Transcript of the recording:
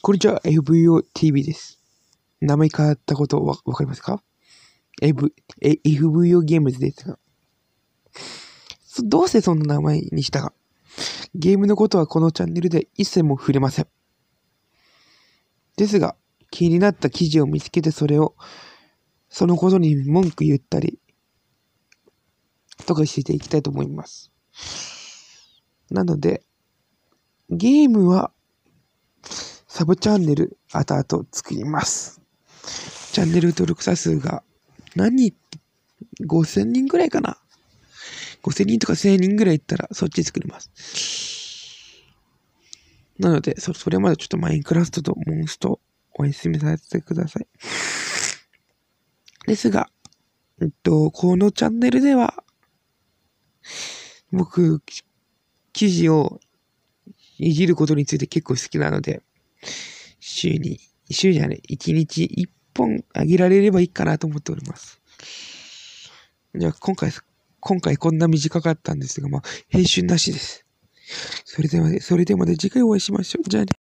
こんにちは、FVO TV です。名前変わったことわかりますか？ FVO ゲームズですが。どうしてそんな名前にしたか。ゲームのことはこのチャンネルで一切も触れません。ですが、気になった記事を見つけてそのことに文句言ったり、とかしていきたいと思います。なので、ゲームは、サブチャンネル、後々作ります。チャンネル登録者数が、5000人くらいかな。5000人とか1000人くらいいったら、そっち作ります。なので、それまでちょっとマインクラフトとモンストお休みさせてください。ですが、このチャンネルでは、僕、記事をいじることについて結構好きなので、1日1本あげられればいいかなと思っております。じゃあ今回こんな短かったんですが、編集なしです。それでは次回お会いしましょう。じゃあね。